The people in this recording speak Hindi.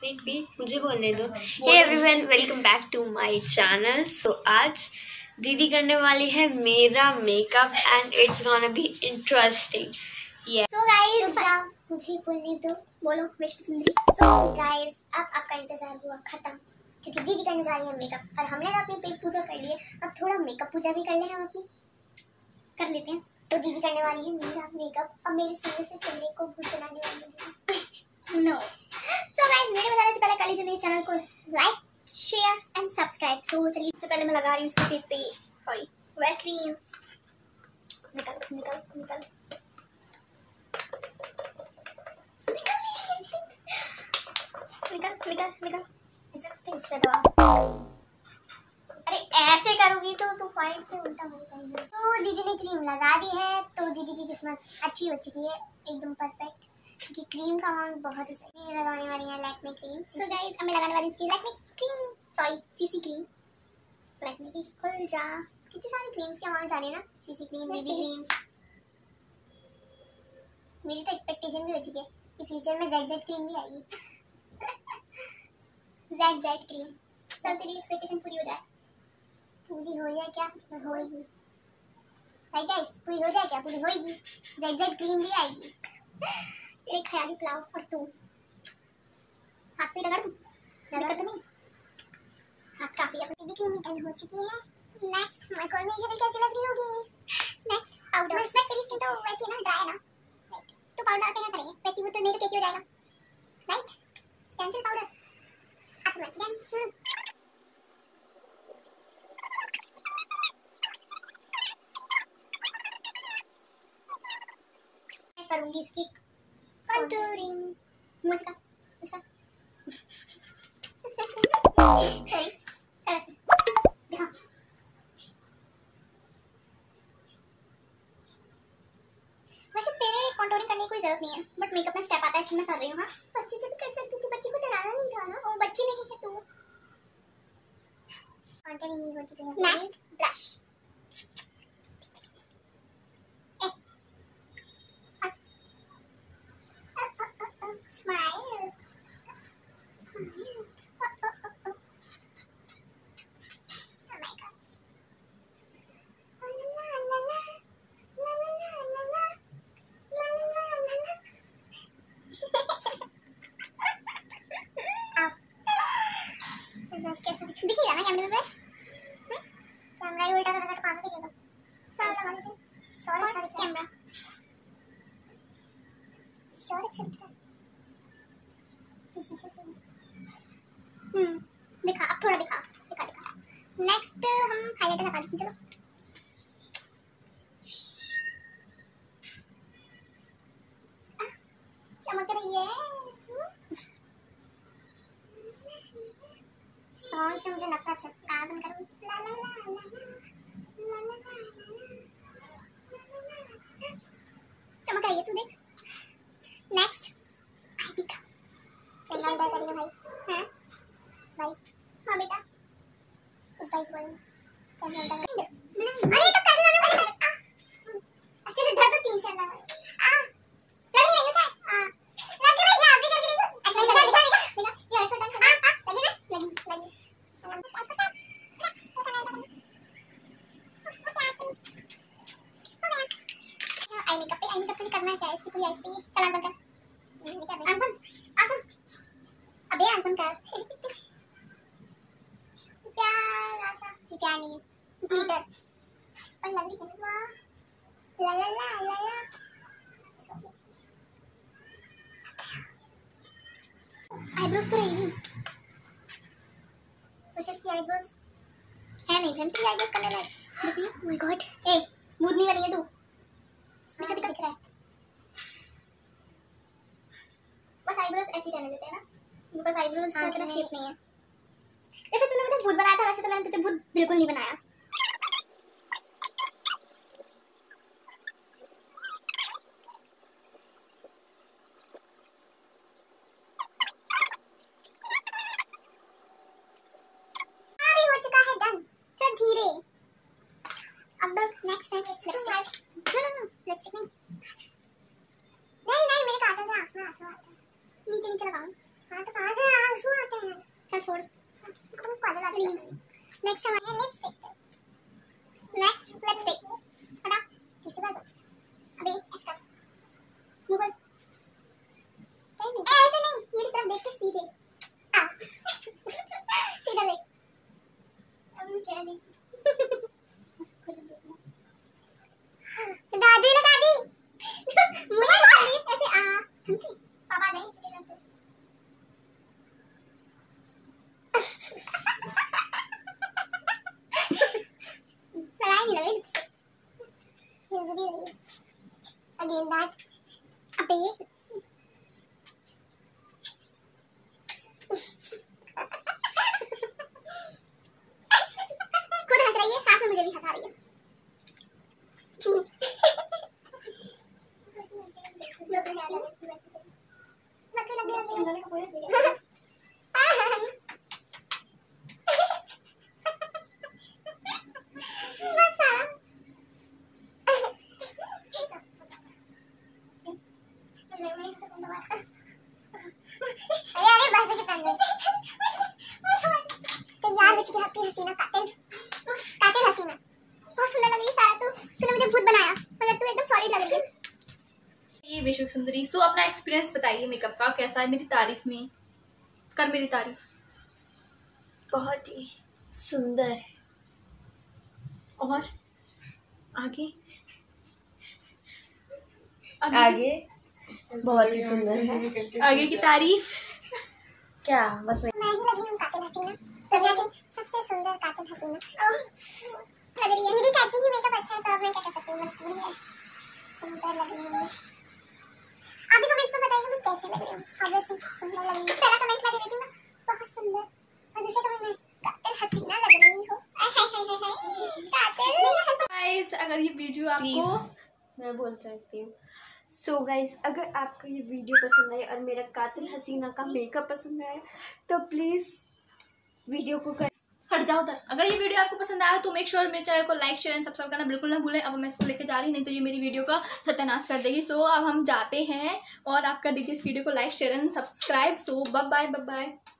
वेट वेट मुझे बोलने दो। Hey everyone, welcome back to my channel. So आज दीदी करने वाली है मेरा makeup and it's gonna be interesting. So guys मुझे बोलने दो, बोलो विश पसंद। सो गाइस अब आपका इंतजार हुआ खत्म, क्योंकि दीदी करने जा रही है मेकअप और हमने अपनी पेट पूजा कर ली है। अब थोड़ा मेकअप पूजा भी कर ले, हम अपनी कर लेते हैं। तो दीदी करने वाली है मेरा मेकअप और मेरे सीने से चेहरे को भूत बनाने वाली है। नो सो गाइस वीडियो में जाने से पहले कर लीजिए मेरे चैनल को like share and subscribe. So चलिए सबसे पहले मैं लगा रही हूँ इसके फेस पे सॉरी वैसलीन। निकल निकल निकल निकल निकल इससे दबा। अरे ऐसे करोगी तो तू फाइल से उल्टा हो जाएगा। तो दीदी ने क्रीम लगा दी है, तो दीदी की किस्मत अच्छी हो चुकी है, एकदम परफेक्ट, क्योंकि क्रीम का अमाउंट बहुत ही सही है। लगाने वाली है लैक्मे क्रीम। सो गाइस अब मैं लगाने वाली इसकी Lakme cream, sorry CC cream. Lakme की खुल जा, कितनी सारी क्रीम्स के अमाउंट आ रहे हैं ना, सीसी क्रीम, बीबी क्रीम। मेरी तो एक्सपेक्टेशन भी हो चुकी है कि फ्यूचर में जेड क्रीम भी आएगी। जेड क्रीम, तब तेरी एक्सपेक्टेशन पूरी हो जाए। पूरी हो जाए क्या? होएगी राइट गाइस, पूरी हो जाए क्या? पूरी होएगी, जेड क्रीम भी आएगी। तेरे ख्याली पुलाव। और तू हाथ से रगड़, तू दिक्कत नहीं, हाथ काफी है। दीदी क्रीम निकल हो चुकी है। नेक्स्ट मैं कॉम्बिनेशन कैसी लग रही होगी। Next powder. मैं तेरी स्किन तो वैसे ना ड्राई है ना, राइट, तो पाउडर आते ना करेंगे वैसे वो तो नहीं तो केकी हो जाएगा, राइट। कैंसिल पाउडर आप वैसे कैंसिल। करूंगी इसकी कंटूरिंग। मुझका मुझका सॉरी ऐसे दिखा। वैसे तेरे कंटूरिंग करने की कोई जरूरत नहीं है, बट मेकअप में स्टेप आता है इसलिए मैं कर रही हूं। हां बच्ची से भी कर सकती थी, बच्ची को डराना नहीं था ना, वो बच्ची नहीं है तू। कंटूरिंग नहीं हो चुकी है। Next blush. स्माइल ब्रश कैसा दिख रहा है ना कैमरे में? ब्रश कैमरा ही उल्टा कर रखा तो कहां से दिखेगा? सारा लगा देते हैं। शॉर्ट अच्छा दिख रहा है कैमरा, शॉर्ट अच्छा दिख रहा है किसी से। दिखा, अब थोड़ा दिखा दिखा दिखा। नेक्स्ट हम हाइलाइटर लगा देते हैं। चलो चमक रही है। सॉन्ग से मुझे लगता है चमत्कार बन करूं। ला ला ला ला ला ला ला चमक रही है, तू देख। नेक्स्ट आई पिक। क्या अंदर करेंगे भाई? हैं भाई? हां बेटा उस गाइस बोल क्या अंदर कर। अरे तो कर लो ना, अच्छे से धर दो 3 से अंदर। लग नहीं रही है हां लग रही है, आप भी करके देखो। ऐसा ही लगा दिखा ये हेडशॉट डांस। हां लगी ना, लगी आई मेकअप पे करना क्या है? इसकी पूरी आईज पे चला अंदर कर। नहीं कर रही अंकन अंकन, अबे अंकन कर प्यारा सा। प्यार नहीं ग्लिटर और लग रही है वाह। ला ला ला ला ला आईब्रोज तो रहेगी वैसे। इसकी आईब्रोज है नहीं बहन, तेरी आईब्रोज करने लायक। देखिए ओह माय गॉड, ए भूतनी वाली है तू। दिखा दिखा दिख रहा है। बस आईब्रोज ऐसे रहने देते हैं ना, बिकॉज़ आईब्रोज का तेरा शेप नहीं है। जैसे तूने मुझे भूत बनाया था वैसे तो मैंने तुझे भूत बिल्कुल नहीं बनाया। अभी हो चुका है डन, थोड़ा धीरे। अब next time lipstick. No lipstick नहीं नहीं नहीं मेरे काजल से आंख में आंसू आते हैं। नीचे नीचे लगाऊं हाँ तो कहाँ से आंसू आते हैं। चल छोड़, अपन काजल आती है। नेक्स्ट हमारा है लिपस्टिक। नेक्स्ट लिपस्टिक हटा किसके पास अबे इसका गूगल ऐसे नहीं मेरी तरफ देख के सीधे सीधा देख अब क्या देख दादी लगा दी मुझे खाली ऐसे पापा नहीं लगाई नहीं लगे अगेन दैट अबे खुद हंस रही है, साथ में मुझे भी हंसा रही है। तैयार हो चुकी है आपकी हसीना कातिल हसीना। बहुत सुंदर लग रही है सारा। तूने मुझे भूत बनाया मगर तू एकदम सॉलिड लग रही है। ये विश्व सुंदरी। सो अपना एक्सपीरियंस बताइए मेकअप का, कैसा है? मेरी तारीफ में कर, मेरी तारीफ। बहुत ही सुंदर है। और आगे आगे बहुत ही सुंदर है। आगे की तारीफ क्या बस मैं ही लग रही हूँ कातिल हसीना, दुनिया की सबसे सुंदर कातिल हसीना लग रही है। दीदी कहती है मेकअप अच्छा है तो अब मैं क्या कर सकती हूँ, मजबूरी है। सुंदर लग रही हूँ मैं। आप भी कमेंट्स में बताइए मैं कैसी लग रही हूँ। ऑब्वियसली सुंदर लग रही हूँ। पहला कमेंट मैं दे देती हूँ बहुत सुंदर, और दूसरे कमेंट में कातिल हसीना लग रही हूँ। कातिल गाइस, अगर ये वीडियो आपको मैं बोल सकती हूँ। सो गाइज, अगर आपको ये वीडियो पसंद आए और मेरा कातिल हसीना का मेकअप पसंद आए तो प्लीज़ वीडियो को हट जाओ उधर। अगर ये वीडियो आपको पसंद आया तो मेक श्योर मेरे चैनल को लाइक शेयर एंड सब्सक्राइब करना बिल्कुल ना भूलें। अब मैं इसको लेके जा रही, नहीं तो ये मेरी वीडियो का सत्यानाश कर देगी। सो अब हम जाते हैं और आप कर दीजिए इस वीडियो को like share and subscribe. So bye bye.